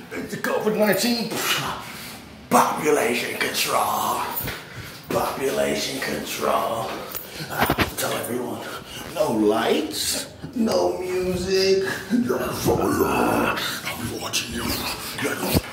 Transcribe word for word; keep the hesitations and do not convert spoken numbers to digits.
The COVID nineteen population control. Population control. I tell everyone, no lights, no music. Yeah, sorry, uh, I'll be watching you. Yeah,